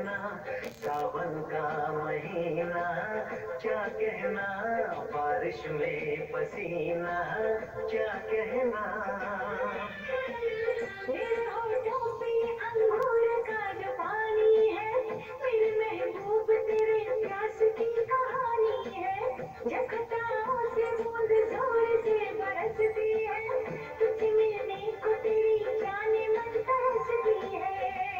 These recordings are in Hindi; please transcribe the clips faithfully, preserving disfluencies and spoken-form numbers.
कहना, सावन का महीना क्या कहना, बारिश में पसीना क्या कहना। मेरे होठों पे अंगूर का जो पानी है, मेरे महबूब तेरे प्यास की कहानी है। जब खताओं से बूंद जोर से बरसती है, तुझे मिलने को तेरी जाने मन तरसती है।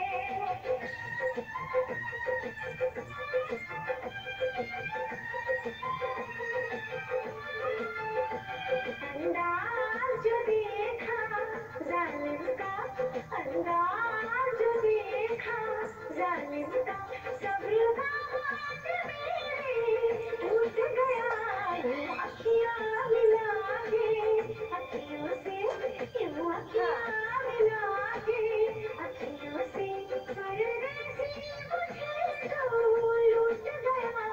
अंदाज जो देखा जालिम का, अंदाज जो देखा जालिम का, सब्र का बात मेरे टूट गया। यूं अखियां मिला के अखियों से, यूं अखियां मिला के अखियों से, परदेसी मुझे तो लूट गया।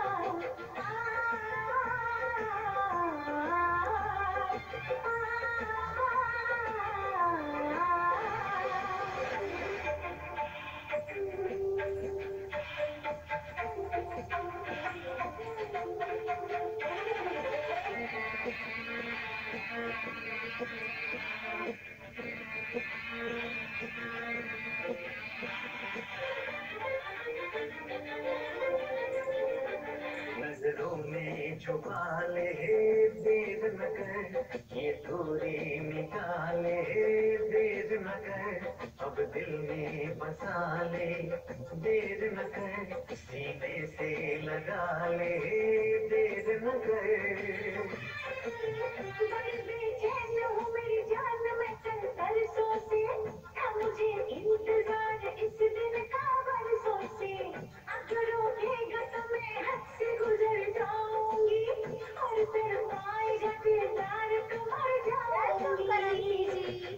नजरों में छुपा ले देर न कर, ये दूरी मिटा ले देर न कर, अब दिल में बसा ले देर न कर, सीने से लगा ले देर न कर। बड़ी बेचैन हूँ मेरी जान, मैं चल तरसों से, था मुझे इंतजार इस दिन का बरसों से। अगर रोकेगा तो मैं हद से गुजर जाऊंगी, और तेरे पाएगा दिलदार तो मर जाऊंगी।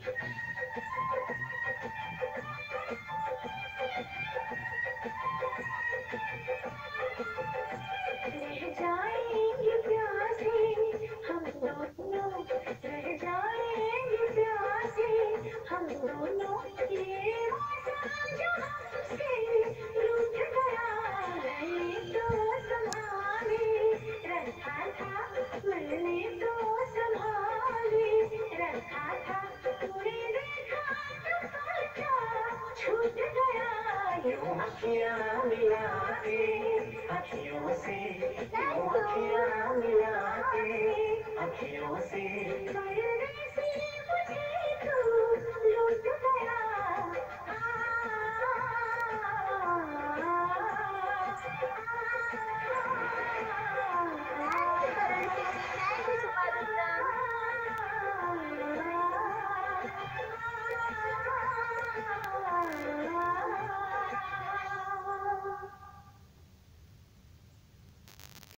रह जाएंगे प्यासे हम दोनों, रह जाएंगे प्यासे हम दोनों, ये मौसम जो हमसे रूठ गया। मैंने तो संभाले रखा था, मैंने तो संभाले रखा था, तूने देखा तो पलटा छूट गया। यूं अखियां मिला के अखियों से, यूं अखियां मिला के अखियों से।